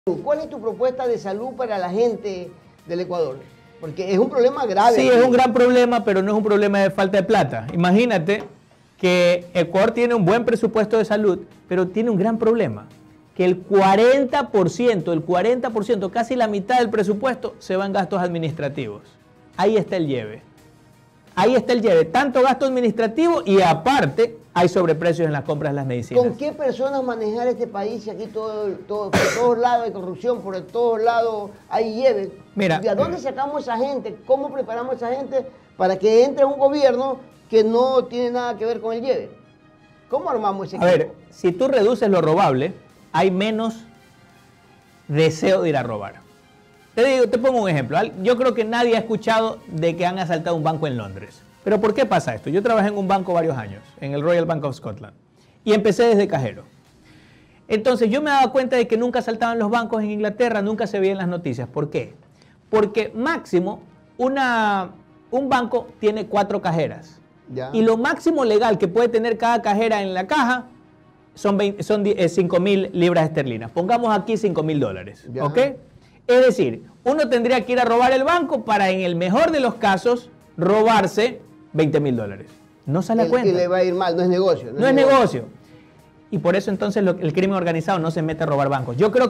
¿Cuál es tu propuesta de salud para la gente del Ecuador? Porque es un problema grave. Sí, es un gran problema, pero no es un problema de falta de plata. Imagínate que Ecuador tiene un buen presupuesto de salud, pero tiene un gran problema, que el 40%, casi la mitad del presupuesto se va en gastos administrativos. Ahí está el lleve. Ahí está el lleve, tanto gasto administrativo y aparte hay sobreprecios en las compras de las medicinas. ¿Con qué personas manejar este país si aquí por todos lados hay corrupción, por todos lados hay lleve? Mira, ¿de dónde sacamos a esa gente? ¿Cómo preparamos a esa gente para que entre un gobierno que no tiene nada que ver con el lleve? ¿Cómo armamos ese equipo? A ver, si tú reduces lo robable, hay menos deseo de ir a robar. Te pongo un ejemplo. Yo creo que nadie ha escuchado de que han asaltado un banco en Londres. ¿Pero por qué pasa esto? Yo trabajé en un banco varios años, en el Royal Bank of Scotland, y empecé desde cajero. Entonces yo me daba cuenta de que nunca asaltaban los bancos en Inglaterra, nunca se veía en las noticias. ¿Por qué? Porque máximo un banco tiene 4 cajeras. Ya. Y lo máximo legal que puede tener cada cajera en la caja son 5.000 libras esterlinas. Pongamos aquí $5.000, ¿ok? Es decir, uno tendría que ir a robar el banco para, en el mejor de los casos, robarse $20.000. No sale a cuenta. Y le va a ir mal, no es negocio. No es negocio. Y por eso entonces el crimen organizado no se mete a robar bancos. Yo creo